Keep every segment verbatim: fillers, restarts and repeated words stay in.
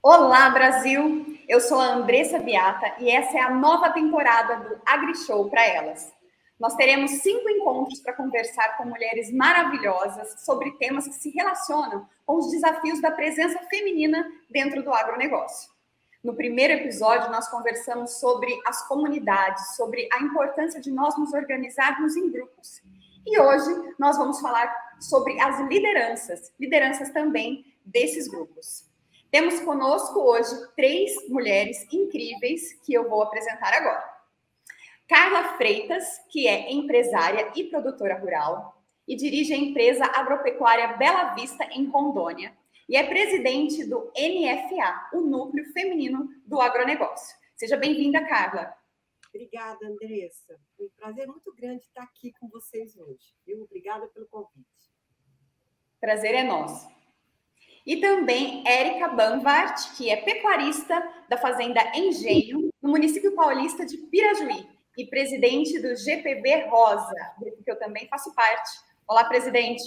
Olá, Brasil! Eu sou a Andressa Beata e essa é a nova temporada do AgriShow para Elas. Nós teremos cinco encontros para conversar com mulheres maravilhosas sobre temas que se relacionam com os desafios da presença feminina dentro do agronegócio. No primeiro episódio, nós conversamos sobre as comunidades, sobre a importância de nós nos organizarmos em grupos. E hoje nós vamos falar sobre as lideranças, lideranças também desses grupos. Temos conosco hoje três mulheres incríveis que eu vou apresentar agora. Carla Freitas, que é empresária e produtora rural e dirige a empresa agropecuária Bela Vista, em Rondônia, e é presidente do N F A, o Núcleo Feminino do Agronegócio. Seja bem-vinda, Carla. Obrigada, Andressa. Foi um prazer muito grande estar aqui com vocês hoje. Viu? Obrigada pelo convite. Prazer é nosso. E também Érica Banvart, que é pecuarista da Fazenda Engenho, no município paulista de Pirajuí, e presidente do G P B Rosa, grupo que eu também faço parte. Olá, presidente.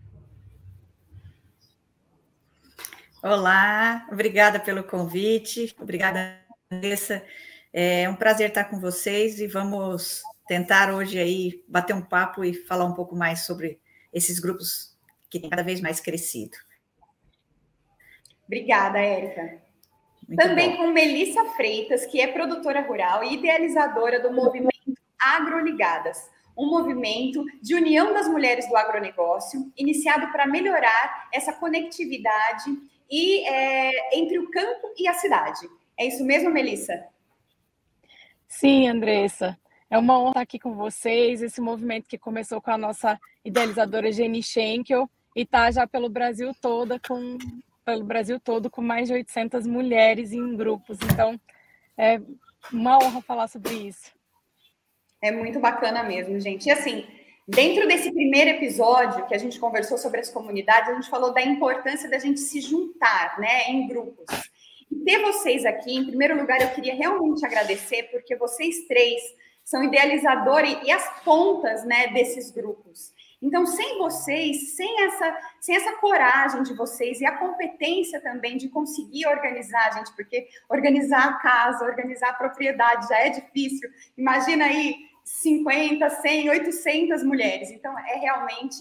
Olá, obrigada pelo convite, obrigada, Andressa. É um prazer estar com vocês e vamos tentar hoje aí bater um papo e falar um pouco mais sobre esses grupos que têm cada vez mais crescido. Obrigada, Érica. Também bom. Com Melissa Freitas, que é produtora rural e idealizadora do movimento Agroligadas, um movimento de união das mulheres do agronegócio, iniciado para melhorar essa conectividade e, é, entre o campo e a cidade. É isso mesmo, Melissa? Sim, Andressa. É uma honra estar aqui com vocês, esse movimento que começou com a nossa idealizadora Jenny Schenkel e está já pelo Brasil todo com... pelo Brasil todo, com mais de oitocentas mulheres em grupos. Então, é uma honra falar sobre isso. É muito bacana mesmo, gente. E assim, dentro desse primeiro episódio que a gente conversou sobre as comunidades, a gente falou da importância da gente se juntar, né, em grupos. E ter vocês aqui, em primeiro lugar, eu queria realmente agradecer, porque vocês três são idealizadores e as pontas, né, desses grupos. Então, sem vocês, sem essa, sem essa coragem de vocês e a competência também de conseguir organizar, gente, porque organizar a casa, organizar a propriedade já é difícil. Imagina aí cinquenta, cem, oitocentas mulheres. Então, é realmente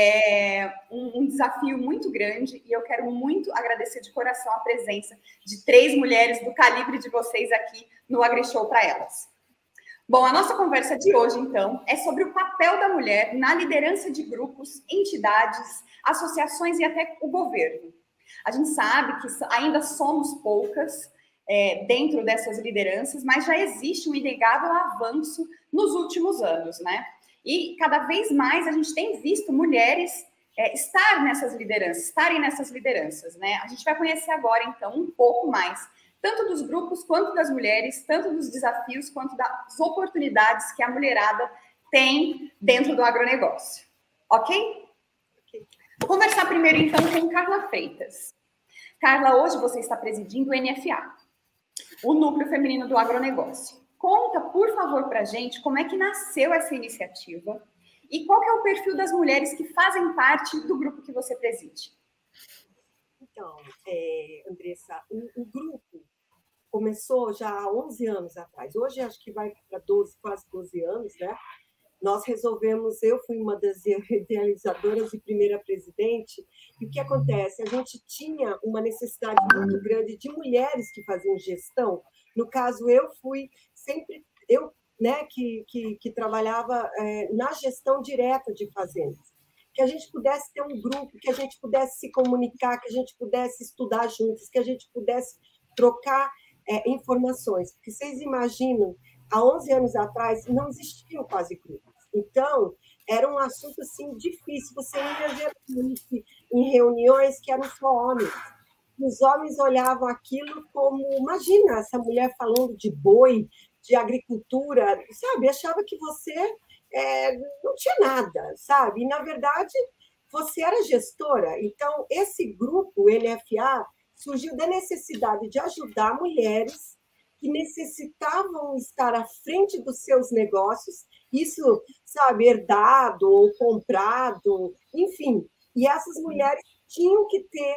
é, um, um desafio muito grande e eu quero muito agradecer de coração a presença de três mulheres do calibre de vocês aqui no AgriShow para Elas. Bom, a nossa conversa de hoje, então, é sobre o papel da mulher na liderança de grupos, entidades, associações e até o governo. A gente sabe que ainda somos poucas é, dentro dessas lideranças, mas já existe um inegável avanço nos últimos anos, né? E cada vez mais a gente tem visto mulheres é, estar nessas lideranças, estarem nessas lideranças, né? A gente vai conhecer agora, então, um pouco mais tanto dos grupos, quanto das mulheres, tanto dos desafios, quanto das oportunidades que a mulherada tem dentro do agronegócio. Ok? Vou conversar primeiro, então, com Carla Freitas. Carla, hoje você está presidindo o N F A, o Núcleo Feminino do Agronegócio. Conta, por favor, para a gente como é que nasceu essa iniciativa e qual que é o perfil das mulheres que fazem parte do grupo que você preside. Então, é, Andressa, o, o grupo começou já há onze anos atrás. Hoje acho que vai para doze, quase doze anos, né? Nós resolvemos, eu fui uma das idealizadoras e primeira presidente, e o que acontece? A gente tinha uma necessidade muito grande de mulheres que faziam gestão. No caso, eu fui sempre, eu, né, que, que, que trabalhava é, na gestão direta de fazendas. Que a gente pudesse ter um grupo, que a gente pudesse se comunicar, que a gente pudesse estudar juntos, que a gente pudesse trocar é, informações. Porque vocês imaginam, há onze anos atrás, não existiam quase grupos. Então, era um assunto assim, difícil. Você ia geralmente em reuniões que eram só homens. Os homens olhavam aquilo como, imagina, essa mulher falando de boi, de agricultura, sabe? Achava que você... É, não tinha nada, sabe? E, na verdade, você era gestora. Então, esse grupo, o N F A, surgiu da necessidade de ajudar mulheres que necessitavam estar à frente dos seus negócios, isso, sabe, herdado ou comprado, enfim. E essas mulheres tinham que ter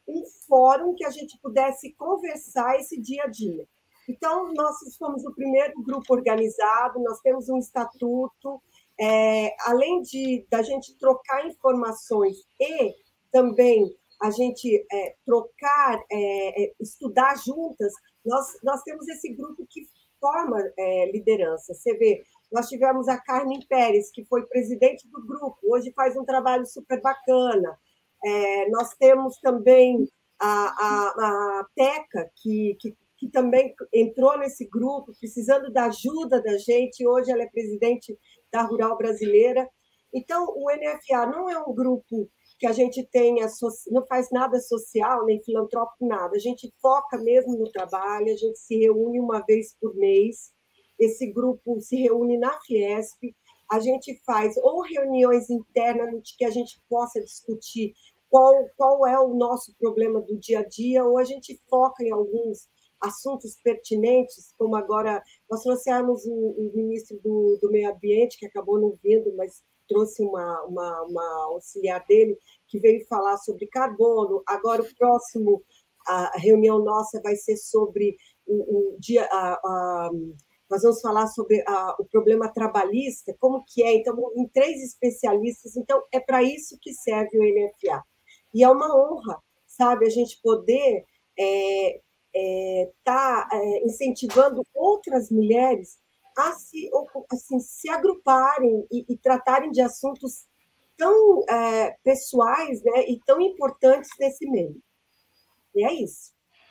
um fórum que a gente pudesse conversar esse dia a dia. Então, nós fomos o primeiro grupo organizado, nós temos um estatuto, é, além de da gente trocar informações e também a gente é, trocar, é, estudar juntas, nós, nós temos esse grupo que forma é, liderança. Você vê, nós tivemos a Carmen Pérez, que foi presidente do grupo, hoje faz um trabalho super bacana. É, nós temos também a, a, a Teca, que, que, que também entrou nesse grupo, precisando da ajuda da gente, hoje ela é presidente da Rural Brasileira. Então, o N F A não é um grupo que a gente tenha, não faz nada social, nem filantrópico, nada. A gente foca mesmo no trabalho, a gente se reúne uma vez por mês, esse grupo se reúne na Fiesp, a gente faz ou reuniões internas que a gente possa discutir qual, qual é o nosso problema do dia a dia, ou a gente foca em alguns assuntos pertinentes, como agora nós trouxemos o, o ministro do, do Meio Ambiente, que acabou não vindo, mas trouxe uma, uma, uma auxiliar dele, que veio falar sobre carbono. Agora, o próximo, a reunião nossa vai ser sobre o, o dia... A, a, nós vamos falar sobre a, o problema trabalhista, como que é. Então, em três especialistas. Então, é para isso que serve o N F A. E é uma honra, sabe, a gente poder é, é, tá é, incentivando outras mulheres a se, assim, se agruparem e, e tratarem de assuntos tão é, pessoais, né, e tão importantes nesse meio. E é isso.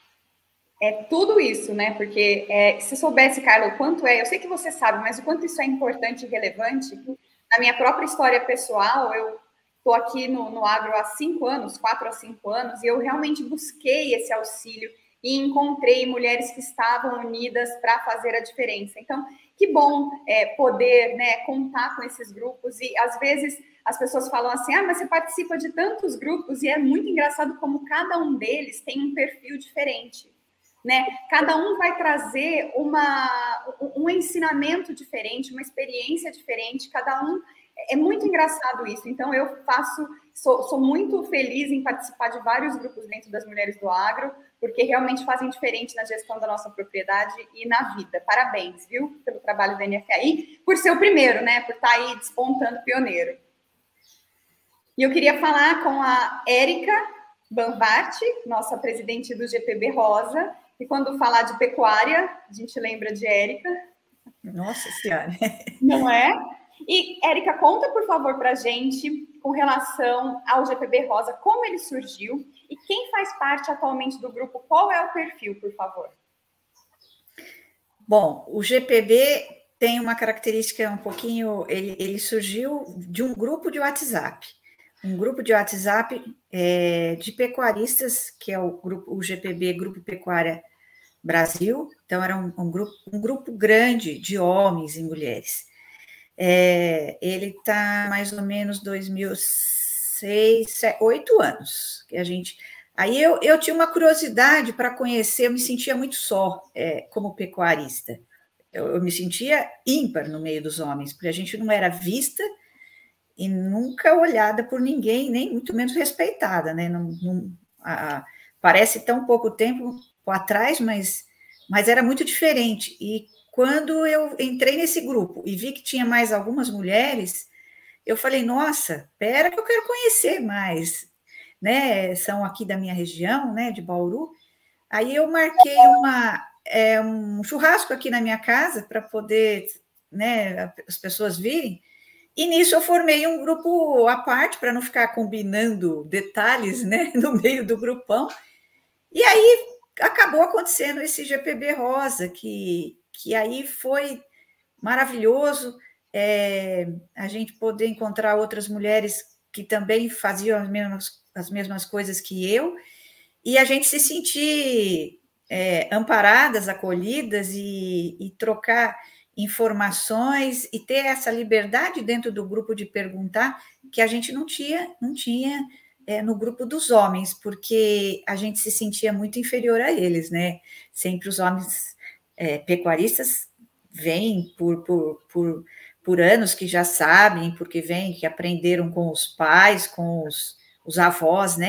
É tudo isso, né? Porque é, se soubesse, Carla, o quanto é, eu sei que você sabe, mas o quanto isso é importante e relevante, na minha própria história pessoal, eu estou aqui no, no agro há cinco anos, quatro a cinco anos, e eu realmente busquei esse auxílio e encontrei mulheres que estavam unidas para fazer a diferença. Então, que bom é, poder, né, contar com esses grupos, e às vezes as pessoas falam assim, ah, mas você participa de tantos grupos, e é muito engraçado como cada um deles tem um perfil diferente. Né? Cada um vai trazer uma, um ensinamento diferente, uma experiência diferente, cada um. É muito engraçado isso. Então, eu faço, sou, sou muito feliz em participar de vários grupos dentro das Mulheres do Agro, porque realmente fazem diferente na gestão da nossa propriedade e na vida. Parabéns, viu, pelo trabalho da N F A I, por ser o primeiro, né? Por estar aí despontando pioneiro. E eu queria falar com a Érica Banvart, nossa presidente do G P B Rosa. E quando falar de pecuária, a gente lembra de Érica. Nossa Senhora! Não é? E, Érica, conta, por favor, para a gente, com relação ao G P B Rosa, como ele surgiu e quem faz parte atualmente do grupo, qual é o perfil, por favor? Bom, o G P B tem uma característica um pouquinho... Ele, ele surgiu de um grupo de WhatsApp. Um grupo de WhatsApp é, de pecuaristas, que é o, grupo, o G P B, Grupo Pecuária Brasil. Então, era um, um, grupo, um grupo grande de homens e mulheres. É, ele está mais ou menos dois mil e seis, oito anos que a gente... Aí eu, eu tinha uma curiosidade para conhecer, eu me sentia muito só é, como pecuarista. Eu, eu me sentia ímpar no meio dos homens, porque a gente não era vista e nunca olhada por ninguém, nem muito menos respeitada, né? Não, não, a, a, parece tão pouco tempo atrás, mas, mas era muito diferente. E quando eu entrei nesse grupo e vi que tinha mais algumas mulheres, eu falei, nossa, pera que eu quero conhecer mais, né? São aqui da minha região, né, de Bauru. Aí eu marquei uma, é, um churrasco aqui na minha casa para poder, né, as pessoas virem. E nisso eu formei um grupo à parte, para não ficar combinando detalhes, né, no meio do grupão. E aí acabou acontecendo esse G P B Rosa, que, que aí foi maravilhoso, é, a gente poder encontrar outras mulheres que também faziam as mesmas, as mesmas coisas que eu, e a gente se sentir é, amparadas, acolhidas e, e trocar informações e ter essa liberdade dentro do grupo de perguntar que a gente não tinha, não tinha é, no grupo dos homens, porque a gente se sentia muito inferior a eles, né? Sempre os homens é, pecuaristas vêm por, por, por, por anos que já sabem, porque vêm, que aprenderam com os pais, com os, os avós, né?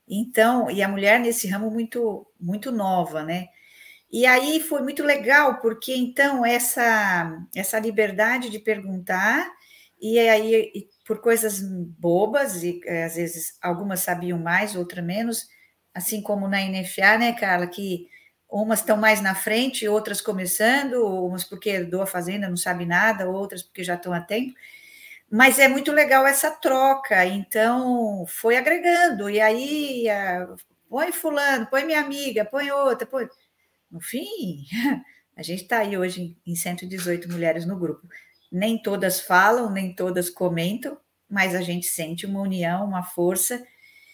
Então, e a mulher nesse ramo muito, muito nova, né? E aí foi muito legal, porque então essa, essa liberdade de perguntar, e aí e por coisas bobas, e às vezes algumas sabiam mais, outras menos, assim como na N F A, né, Carla, que umas estão mais na frente, outras começando, umas porque herdou a fazenda, não sabe nada, outras porque já estão há tempo, mas é muito legal essa troca, então foi agregando, e aí a, põe fulano, põe minha amiga, põe outra, põe... No fim, a gente está aí hoje em cento e dezoito mulheres no grupo. Nem todas falam, nem todas comentam, mas a gente sente uma união, uma força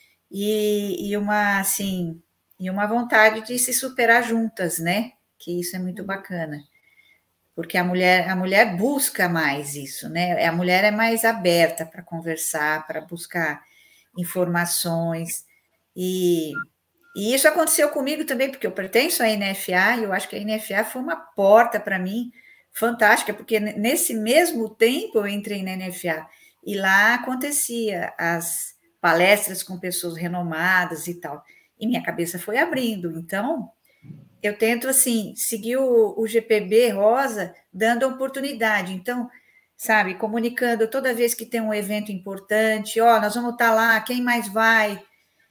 e, e uma, assim, e uma vontade de se superar juntas, né? Que isso é muito bacana. Porque a mulher, a mulher busca mais isso, né? A mulher é mais aberta para conversar, para buscar informações e E isso aconteceu comigo também, porque eu pertenço à N F A, e eu acho que a N F A foi uma porta para mim fantástica, porque nesse mesmo tempo eu entrei na N F A, e lá acontecia as palestras com pessoas renomadas e tal, e minha cabeça foi abrindo. Então, eu tento, assim, seguir o, o G P B Rosa, dando oportunidade. Então, sabe, comunicando toda vez que tem um evento importante, ó, oh, nós vamos estar lá, quem mais vai?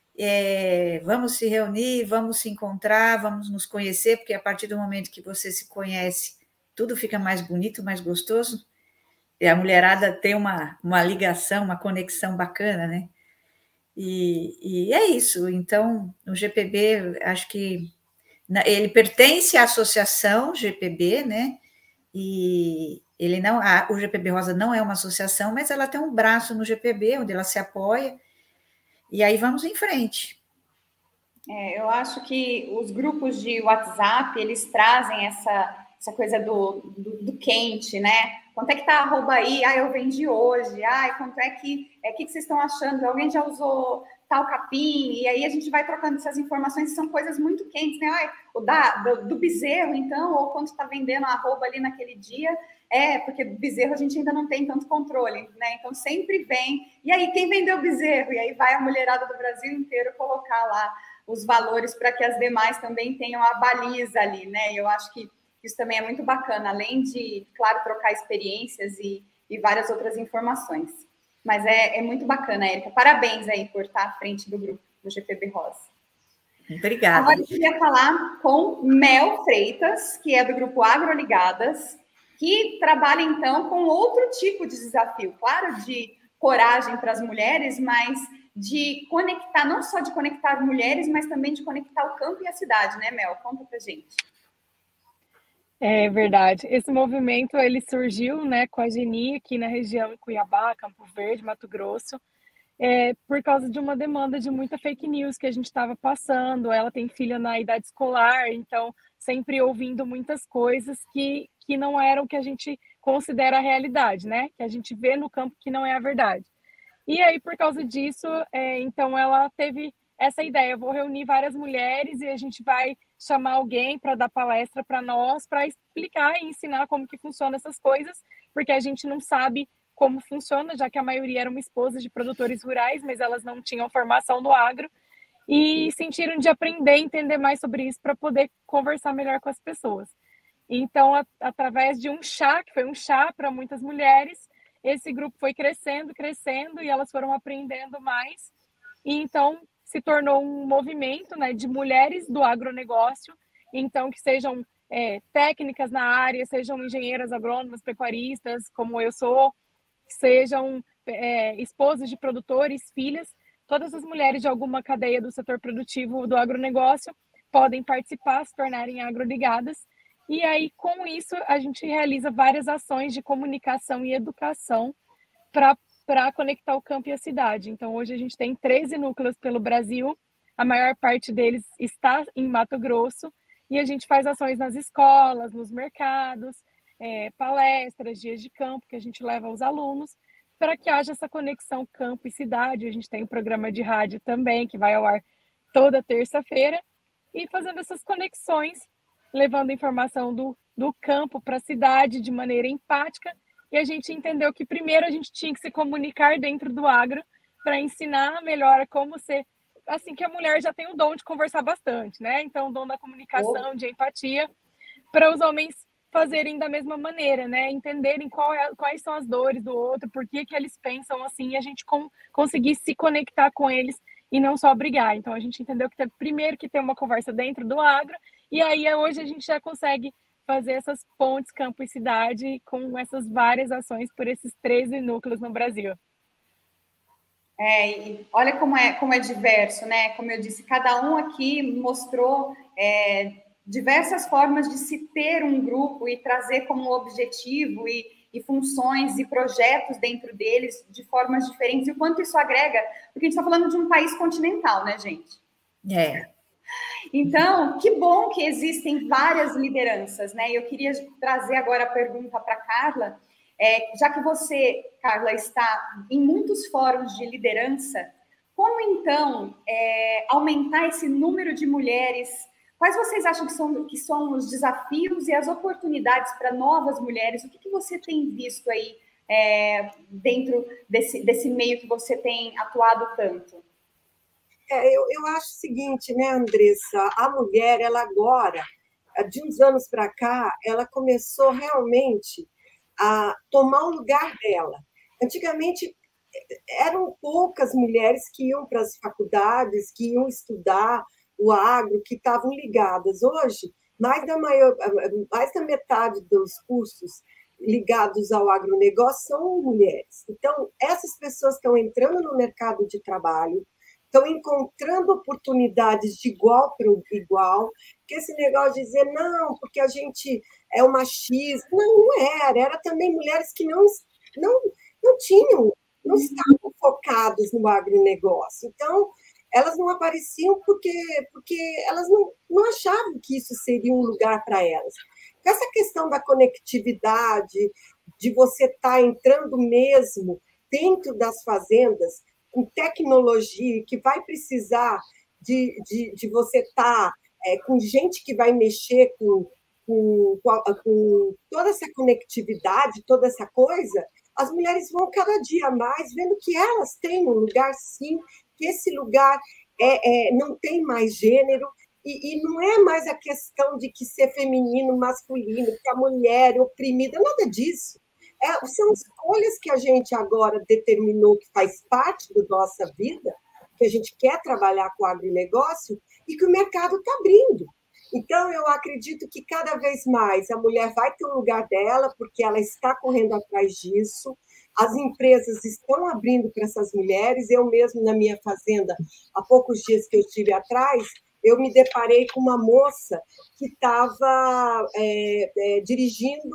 É, vamos se reunir, vamos se encontrar, vamos nos conhecer, porque a partir do momento que você se conhece, tudo fica mais bonito, mais gostoso, e a mulherada tem uma, uma ligação, uma conexão bacana, né? E, e é isso. Então, o G P B, acho que ele pertence à associação G P B, né? E ele não, a, o G P B Rosa não é uma associação, mas ela tem um braço no G P B, onde ela se apoia. E aí vamos em frente. É, eu acho que os grupos de WhatsApp, eles trazem essa, essa coisa do, do, do quente, né? Quanto é que tá a arroba aí? Ah, eu vendi hoje. Ah, quanto é que... É, que, que vocês estão achando? Alguém já usou tal capim? E aí a gente vai trocando essas informações, que são coisas muito quentes, né? Ah, o da, do, do bezerro, então, ou quanto está vendendo a arroba ali naquele dia... É, porque bezerro a gente ainda não tem tanto controle, né? Então sempre vem. E aí, quem vendeu bezerro? E aí vai a mulherada do Brasil inteiro colocar lá os valores para que as demais também tenham a baliza ali, né? E eu acho que isso também é muito bacana, além de, claro, trocar experiências e, e várias outras informações. Mas é, é muito bacana, Érica. Parabéns aí por estar à frente do grupo do G P B Rosa. Obrigada. Agora eu queria falar com Mel Freitas, que é do grupo Agroligadas, que trabalha, então, com outro tipo de desafio, claro, de coragem para as mulheres, mas de conectar, não só de conectar mulheres, mas também de conectar o campo e a cidade, né, Mel? Conta pra gente. É verdade. Esse movimento, ele surgiu, né, com a Geni aqui na região, em Cuiabá, Campo Verde, Mato Grosso, é, por causa de uma demanda de muita fake news que a gente estava passando. Ela tem filha na idade escolar, então sempre ouvindo muitas coisas que, que não eram o que a gente considera a realidade, né? Que a gente vê no campo que não é a verdade. E aí, por causa disso, é, então ela teve essa ideia, vou reunir várias mulheres e a gente vai chamar alguém para dar palestra para nós, para explicar e ensinar como que funciona essas coisas, porque a gente não sabe como funciona, já que a maioria eram esposas de produtores rurais, mas elas não tinham formação no agro, e sentiram de aprender, entender mais sobre isso para poder conversar melhor com as pessoas. Então, a, através de um chá, que foi um chá para muitas mulheres, esse grupo foi crescendo, crescendo, e elas foram aprendendo mais, e então se tornou um movimento, né, de mulheres do agronegócio, então que sejam é, técnicas na área, sejam engenheiras agrônomas, pecuaristas, como eu sou, sejam é, esposas de produtores, filhas, todas as mulheres de alguma cadeia do setor produtivo do agronegócio podem participar, se tornarem agroligadas, e aí com isso a gente realiza várias ações de comunicação e educação para para conectar o campo e a cidade. Então hoje a gente tem treze núcleos pelo Brasil, a maior parte deles está em Mato Grosso, e a gente faz ações nas escolas, nos mercados, é, palestras, dias de campo que a gente leva aos alunos, para que haja essa conexão campo e cidade. A gente tem um programa de rádio também, que vai ao ar toda terça-feira, e fazendo essas conexões, levando informação do, do campo para a cidade de maneira empática, e a gente entendeu que primeiro a gente tinha que se comunicar dentro do agro para ensinar melhor como ser assim, que a mulher já tem o dom de conversar bastante, né? Então, o dom da comunicação, de empatia, para os homens fazerem da mesma maneira, né? Entenderem qual é, quais são as dores do outro, por que, que eles pensam assim, e a gente com, conseguir se conectar com eles e não só brigar. Então, a gente entendeu que tem, primeiro que ter uma conversa dentro do agro, e aí hoje a gente já consegue fazer essas pontes campo e cidade com essas várias ações por esses treze núcleos no Brasil. É, e olha como é, como é diverso, né? Como eu disse, cada um aqui mostrou é, diversas formas de se ter um grupo e trazer como objetivo e, e funções e projetos dentro deles de formas diferentes, e o quanto isso agrega, porque a gente está falando de um país continental, né, gente? É. Então, que bom que existem várias lideranças, né? Eu queria trazer agora a pergunta para a Carla, é, já que você, Carla, está em muitos fóruns de liderança, como então é, aumentar esse número de mulheres? Quais vocês acham que são, que são os desafios e as oportunidades para novas mulheres? O que, que você tem visto aí é, dentro desse, desse meio que você tem atuado tanto? É, eu, eu acho o seguinte, né, Andressa? A mulher, ela agora, de uns anos para cá, ela começou realmente a tomar o lugar dela. Antigamente, eram poucas mulheres que iam para as faculdades, que iam estudar o agro, que estavam ligadas. Hoje, mais da, maior, mais da metade dos cursos ligados ao agronegócio são mulheres. Então, essas pessoas estão entrando no mercado de trabalho, estão encontrando oportunidades de igual para igual, que esse negócio de dizer, não, porque a gente é o machismo, não, não era, era também mulheres que não, não, não tinham, não estavam focadas no agronegócio. Então, elas não apareciam porque, porque elas não, não achavam que isso seria um lugar para elas. Essa questão da conectividade, de você estar tá entrando mesmo dentro das fazendas, com tecnologia, que vai precisar de, de, de você estar tá, é, com gente que vai mexer com, com, com toda essa conectividade, toda essa coisa, as mulheres vão cada dia mais vendo que elas têm um lugar, sim, que esse lugar é, é, não tem mais gênero, e, e não é mais a questão de que ser feminino, masculino, que a mulher é oprimida, nada disso. É, são escolhas que a gente agora determinou que faz parte da nossa vida, que a gente quer trabalhar com o agronegócio e que o mercado está abrindo. Então, eu acredito que cada vez mais a mulher vai ter um lugar dela, porque ela está correndo atrás disso, as empresas estão abrindo para essas mulheres. Eu mesmo, na minha fazenda, há poucos dias que eu estive atrás, eu me deparei com uma moça que estava é, é, dirigindo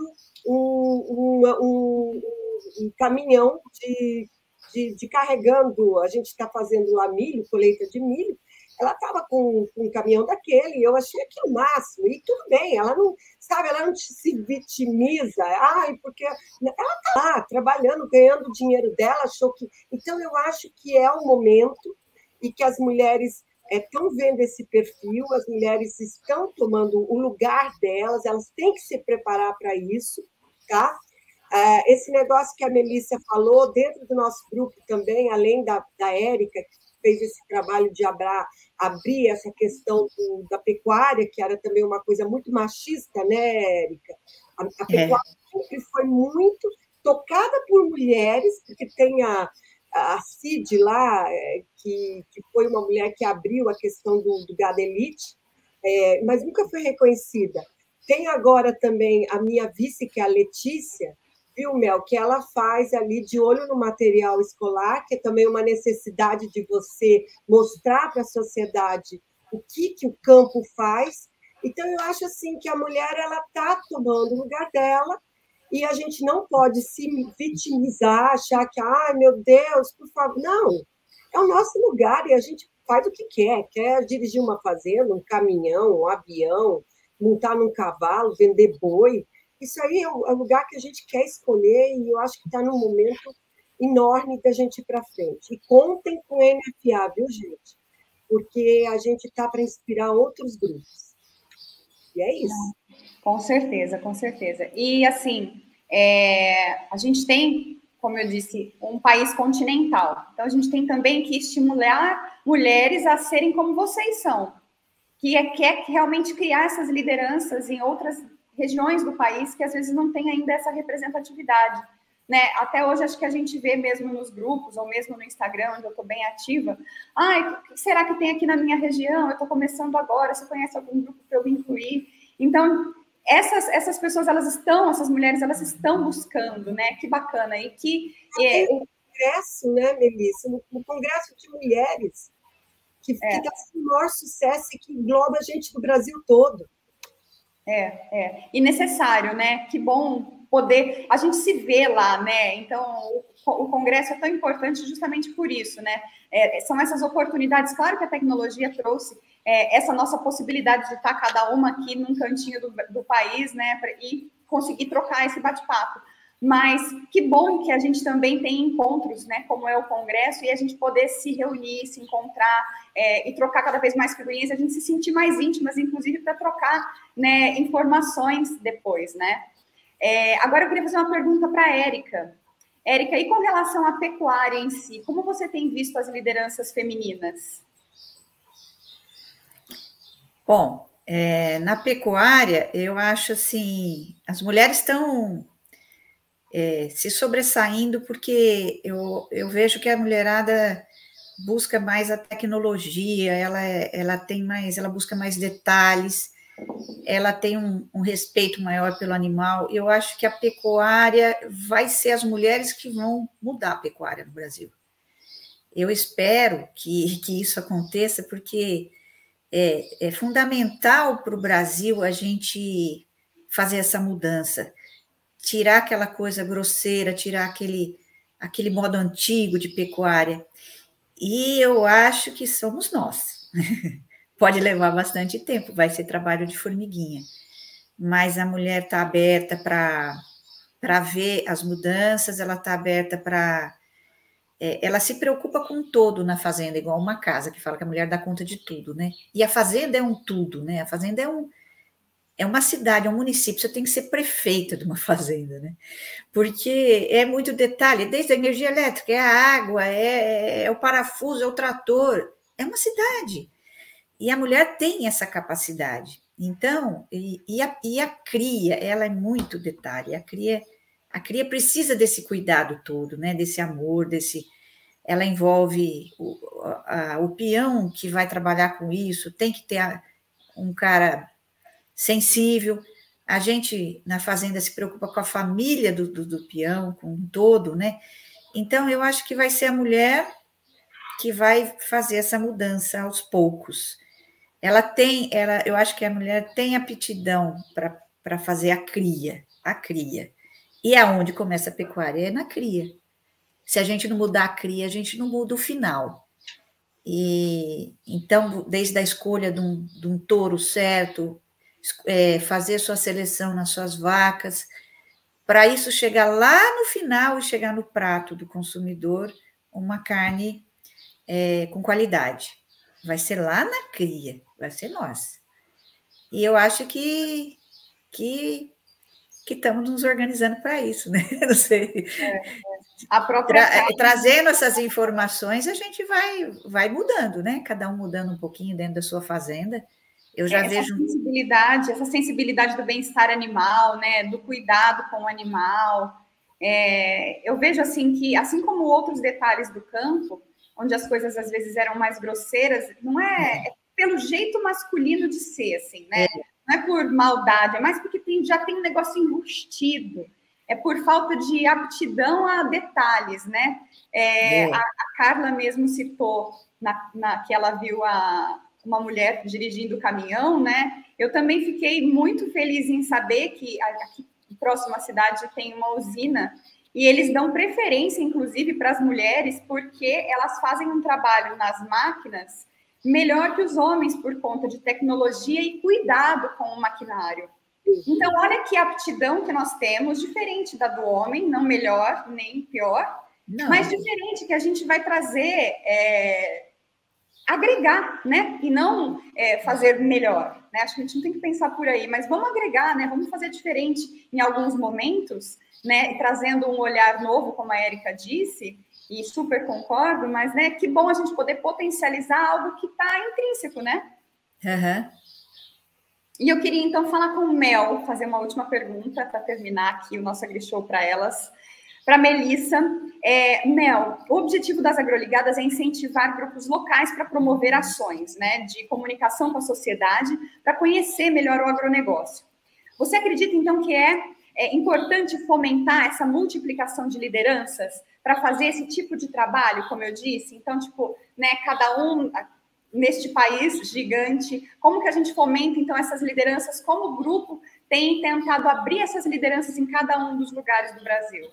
um, um, um, um caminhão de, de, de carregando, a gente está fazendo lá milho, colheita de milho, ela estava com, com um caminhão daquele, e eu achei aquilo o máximo, e tudo bem, ela não, sabe, ela não se vitimiza, ai, porque ela está lá, trabalhando, ganhando o dinheiro dela, achou que... Então, eu acho que é o momento, e que as mulheres estão é, vendo esse perfil, as mulheres estão tomando o lugar delas, elas têm que se preparar para isso, tá? Esse negócio que a Melissa falou, dentro do nosso grupo também, além da, da Érica, que fez esse trabalho de abrar, abrir essa questão do, da pecuária, que era também uma coisa muito machista, né, Érica? A, a pecuária é. sempre foi muito tocada por mulheres, porque tem a, a Cid lá, que, que foi uma mulher que abriu a questão do, do gado elite, é, mas nunca foi reconhecida. Tem agora também a minha vice, que é a Letícia, viu, Mel, que ela faz ali de olho no material escolar, que é também uma necessidade de você mostrar para a sociedade o que, que o campo faz. Então, eu acho assim que a mulher ela está tomando o lugar dela, e a gente não pode se vitimizar, achar que, ai, meu Deus, por favor. Não, é o nosso lugar e a gente faz o que quer. Quer dirigir uma fazenda, um caminhão, um avião, montar num cavalo, vender boi. Isso aí é o lugar que a gente quer escolher e eu acho que está num momento enorme da gente ir para frente. E contem com o N F A, viu, gente? Porque a gente está para inspirar outros grupos. E é isso. Com certeza, com certeza. E, assim, é, a gente tem como eu disse, um país continental. Então, a gente tem também que estimular mulheres a serem como vocês são, que é, quer realmente criar essas lideranças em outras regiões do país que às vezes não tem ainda essa representatividade, né? Até hoje acho que a gente vê mesmo nos grupos ou mesmo no Instagram, onde eu estou bem ativa, ai, o que será que tem aqui na minha região? Eu estou começando agora, você conhece algum grupo que eu me incluir? Então, essas, essas pessoas, elas estão, essas mulheres, elas estão buscando, né? Que bacana. E que... É, o congresso, né, Melissa? O congresso de mulheres que está é. sendo o maior sucesso e que engloba a gente do Brasil todo. É, é. E necessário, né? Que bom poder... A gente se vê lá, né? Então, o, o congresso é tão importante justamente por isso, né? É, são essas oportunidades, claro que a tecnologia trouxe é, essa nossa possibilidade de estar cada uma aqui num cantinho do, do país, né? E conseguir trocar esse bate-papo. Mas que bom que a gente também tem encontros, né, como é o Congresso, e a gente poder se reunir, se encontrar é, e trocar cada vez mais figurinhas, a gente se sentir mais íntimas, inclusive para trocar, né, informações depois, né? É, agora eu queria fazer uma pergunta para a Érica. Érica, e com relação à pecuária em si, como você tem visto as lideranças femininas? Bom, é, na pecuária, eu acho assim, as mulheres estão... É, se sobressaindo, porque eu, eu vejo que a mulherada busca mais a tecnologia, ela, ela tem mais, ela busca mais detalhes, ela tem um, um respeito maior pelo animal. Eu acho que a pecuária vai ser as mulheres que vão mudar a pecuária no Brasil. Eu espero que, que isso aconteça, porque é, é fundamental para o Brasil a gente fazer essa mudança, tirar aquela coisa grosseira, tirar aquele, aquele modo antigo de pecuária. E eu acho que somos nós. Pode levar bastante tempo, vai ser trabalho de formiguinha. Mas a mulher está aberta para para ver as mudanças, ela está aberta para... É, ela se preocupa com todo na fazenda, igual uma casa, que fala que a mulher dá conta de tudo, né? E a fazenda é um tudo, né? A fazenda é um... É uma cidade, é um município, você tem que ser prefeita de uma fazenda, né? Porque é muito detalhe, desde a energia elétrica, é a água, é, é o parafuso, é o trator, é uma cidade. E a mulher tem essa capacidade. Então, e, e, a, e a cria, ela é muito detalhe, a cria, a cria precisa desse cuidado todo, né? Desse amor, desse... Ela envolve o, a, o peão que vai trabalhar com isso, tem que ter a, um cara... sensível, a gente na fazenda se preocupa com a família do, do, do peão, com um todo, né? Então, eu acho que vai ser a mulher que vai fazer essa mudança aos poucos. Ela tem, ela, eu acho que a mulher tem aptidão para fazer a cria, a cria. E aonde começa a pecuária? É na cria. Se a gente não mudar a cria, a gente não muda o final. E, então, desde a escolha de um, de um touro certo, É, fazer sua seleção nas suas vacas, para isso chegar lá no final e chegar no prato do consumidor uma carne é, com qualidade. Vai ser lá na cria, vai ser nós. E eu acho que que que estamos nos organizando para isso, né? Não sei. É, é. A própria Tra trazendo essas informações, a gente vai, vai mudando, né? Cada um mudando um pouquinho dentro da sua fazenda. Eu já essa vejo sensibilidade, essa sensibilidade do bem-estar animal, né, do cuidado com o animal. É, eu vejo assim que, assim como outros detalhes do campo, onde as coisas às vezes eram mais grosseiras, não é, é pelo jeito masculino de ser, assim, né? Não é por maldade, é mais porque tem, já tem um negócio enrustido. É por falta de aptidão a detalhes, né? É, é. A, a Carla mesmo citou na, na, que ela viu a uma mulher dirigindo o caminhão, né? Eu também fiquei muito feliz em saber que aqui próxima à cidade tem uma usina e eles dão preferência, inclusive, para as mulheres, porque elas fazem um trabalho nas máquinas melhor que os homens por conta de tecnologia e cuidado com o maquinário. Então, olha que aptidão que nós temos, diferente da do homem, não melhor nem pior, não. Mas diferente, que a gente vai trazer... É, agregar, né? E não é, fazer melhor, né? Acho que a gente não tem que pensar por aí, mas vamos agregar, né? Vamos fazer diferente em alguns momentos, né? E trazendo um olhar novo, como a Érica disse, e super concordo, mas, né? Que bom a gente poder potencializar algo que está intrínseco, né? Uhum. E eu queria, então, falar com o Mel, fazer uma última pergunta para terminar aqui o nosso AgriShow para elas. Para a Melissa, é, Mel, o objetivo das agroligadas é incentivar grupos locais para promover ações, né, de comunicação com a sociedade, para conhecer melhor o agronegócio. Você acredita, então, que é, é importante fomentar essa multiplicação de lideranças para fazer esse tipo de trabalho, como eu disse? Então, tipo, né, cada um neste país gigante, como que a gente fomenta, então, essas lideranças, como o grupo tem tentado abrir essas lideranças em cada um dos lugares do Brasil?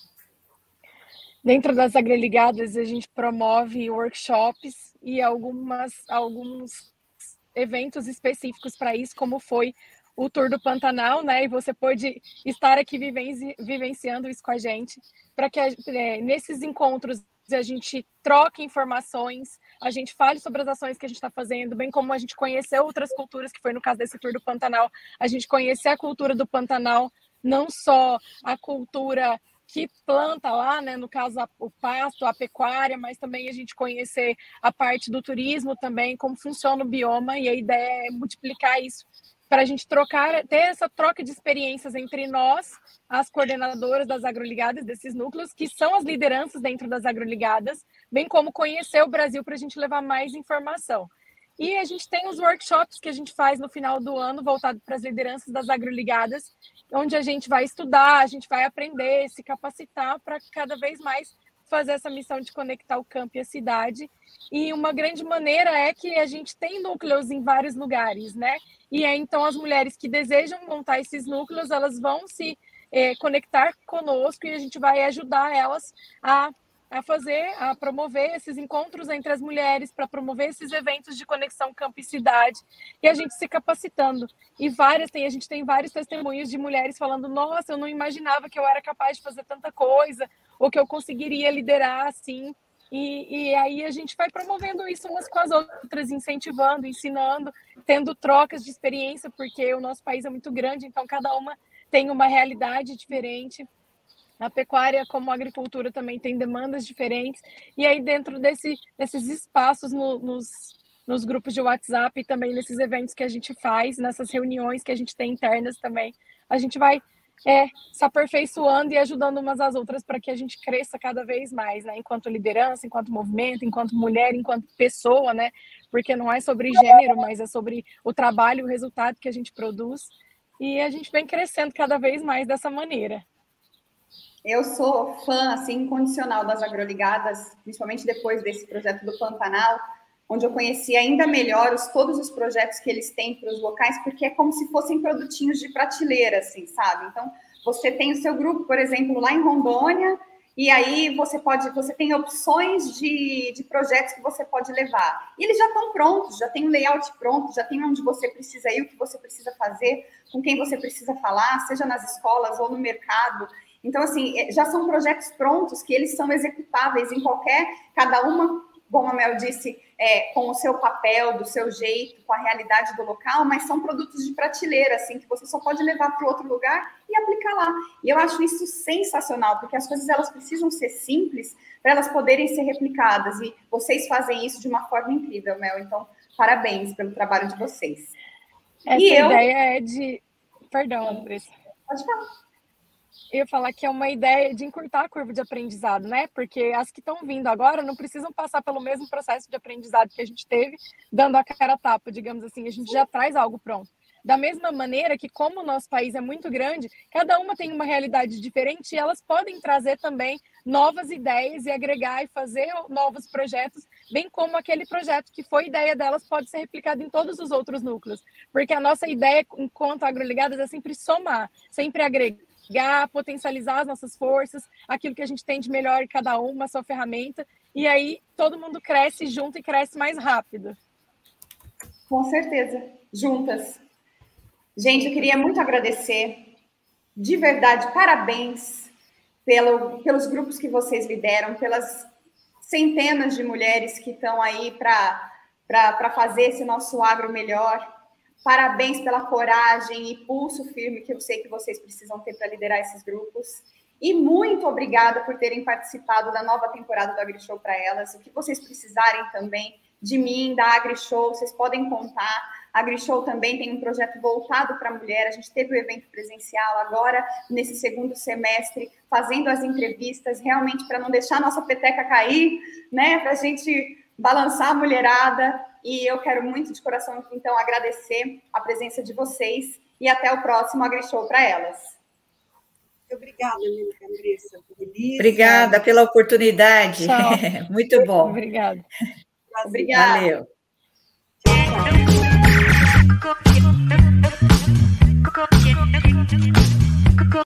Dentro das agroligadas, a gente promove workshops e algumas, alguns eventos específicos para isso, como foi o Tour do Pantanal, né? E você pode estar aqui vivenci, vivenciando isso com a gente, para que é, nesses encontros a gente troque informações, a gente fale sobre as ações que a gente está fazendo, bem como a gente conhecer outras culturas, que foi no caso desse Tour do Pantanal, a gente conhecer a cultura do Pantanal, não só a cultura que planta lá, né, no caso a, o pasto, a pecuária, mas também a gente conhecer a parte do turismo também, como funciona o bioma, e a ideia é multiplicar isso para a gente trocar, ter essa troca de experiências entre nós, as coordenadoras das agroligadas, desses núcleos, que são as lideranças dentro das agroligadas, bem como conhecer o Brasil para a gente levar mais informação. E a gente tem os workshops que a gente faz no final do ano, voltado para as lideranças das agroligadas, onde a gente vai estudar, a gente vai aprender, se capacitar para cada vez mais fazer essa missão de conectar o campo e a cidade. E uma grande maneira é que a gente tem núcleos em vários lugares, né? E aí, então, as mulheres que desejam montar esses núcleos, elas vão se eh, conectar conosco e a gente vai ajudar elas a a fazer, a promover esses encontros entre as mulheres, para promover esses eventos de conexão campo e cidade, e a gente se capacitando. E várias, tem, a gente tem vários testemunhos de mulheres falando, nossa, eu não imaginava que eu era capaz de fazer tanta coisa, ou que eu conseguiria liderar assim. E, e aí a gente vai promovendo isso umas com as outras, incentivando, ensinando, tendo trocas de experiência, porque o nosso país é muito grande, então cada uma tem uma realidade diferente. A pecuária, como a agricultura, também tem demandas diferentes. E aí, dentro desse, desses espaços no, nos, nos grupos de WhatsApp e também nesses eventos que a gente faz, nessas reuniões que a gente tem internas também, a gente vai é, se aperfeiçoando e ajudando umas às outras para que a gente cresça cada vez mais, né? Enquanto liderança, enquanto movimento, enquanto mulher, enquanto pessoa, né? Porque não é sobre gênero, mas é sobre o trabalho, o resultado que a gente produz. E a gente vem crescendo cada vez mais dessa maneira. Eu sou fã, assim, incondicional das agroligadas, principalmente depois desse projeto do Pantanal, onde eu conheci ainda melhor os, todos os projetos que eles têm para os locais, porque é como se fossem produtinhos de prateleira, assim, sabe? Então, você tem o seu grupo, por exemplo, lá em Rondônia, e aí você pode, você tem opções de, de projetos que você pode levar. E eles já estão prontos, já tem um layout pronto, já tem onde você precisa ir, o que você precisa fazer, com quem você precisa falar, seja nas escolas ou no mercado. Então, assim, já são projetos prontos que eles são executáveis em qualquer, cada uma, como a Mel disse, é, com o seu papel, do seu jeito, com a realidade do local, mas são produtos de prateleira, assim, que você só pode levar para outro lugar e aplicar lá. E eu acho isso sensacional, porque as coisas, elas precisam ser simples para elas poderem ser replicadas, e vocês fazem isso de uma forma incrível, Mel. Então, parabéns pelo trabalho de vocês. Essa e eu... ideia é de... Perdão, Andressa. Pode falar. Eu ia falar que é uma ideia de encurtar a curva de aprendizado, né? Porque as que estão vindo agora não precisam passar pelo mesmo processo de aprendizado que a gente teve, dando a cara a tapa, digamos assim, a gente já traz algo pronto. Da mesma maneira que, como o nosso país é muito grande, cada uma tem uma realidade diferente e elas podem trazer também novas ideias e agregar e fazer novos projetos, bem como aquele projeto que foi ideia delas pode ser replicado em todos os outros núcleos. Porque a nossa ideia, enquanto agroligadas, é sempre somar, sempre agregar, potencializar as nossas forças, aquilo que a gente tem de melhor em cada uma, a sua ferramenta, e aí todo mundo cresce junto e cresce mais rápido. Com certeza, juntas. Gente, eu queria muito agradecer, de verdade, parabéns pelo, pelos grupos que vocês lideram, pelas centenas de mulheres que estão aí para para fazer esse nosso agro melhor. Parabéns pela coragem e pulso firme que eu sei que vocês precisam ter para liderar esses grupos. E muito obrigada por terem participado da nova temporada do AgriShow para elas. O que vocês precisarem também de mim, da AgriShow, vocês podem contar. A AgriShow também tem um projeto voltado para a mulher. A gente teve o evento presencial agora, nesse segundo semestre, fazendo as entrevistas, realmente para não deixar a nossa peteca cair, né? Para a gente balançar a mulherada. E eu quero muito de coração, então, agradecer a presença de vocês e até o próximo AgriShow para elas. Obrigada, Andressa. Obrigada pela oportunidade. Muito bom. Obrigada. Obrigada. Valeu. Tchau, tchau.